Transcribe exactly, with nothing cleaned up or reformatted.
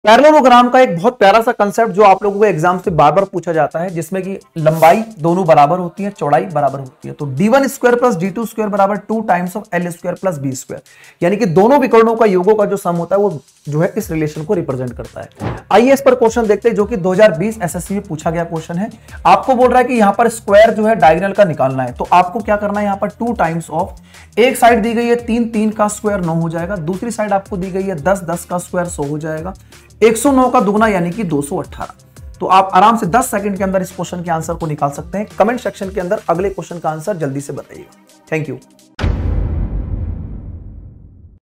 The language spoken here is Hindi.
पैरेललोग्राम का एक बहुत प्यारा सा कंसेप्ट जो आप लोगों को एग्जाम से बार बार पूछा जाता है, जिसमें कि लंबाई दोनों बराबर होती है, चौड़ाई बराबर होती है। तो D one square plus D two square बराबर two times of L square plus B square, यानी कि दोनों विकर्णों का योगों का जो सम होता है वो जो है इस रिलेशन को रिप्रेजेंट करता है। आइए इस पर क्वेश्चन देखते हैं, जो कि दो हज़ार बीस एसएससी में पूछा गया क्वेश्चन है। आपको बोल रहा है कि यहां पर स्क्वायर जो है डायगोनल का निकालना है, तो आपको क्या करना है, यहां पर टू टाइम्स ऑफ, एक साइड दी गई है तीन, तीन का स्क्वायर नौ हो जाएगा, दूसरी साइड आपको दी गई है दस, दस का स्क्वायर सौ हो जाएगा, एक सौ नौ का दुगना यानी कि दो सौ अठारह। तो आप आराम से दस सेकंड के अंदर इस क्वेश्चन के आंसर को निकाल सकते हैं। कमेंट सेक्शन के अंदर अगले क्वेश्चन का आंसर जल्दी से बताइएगा। Thank you.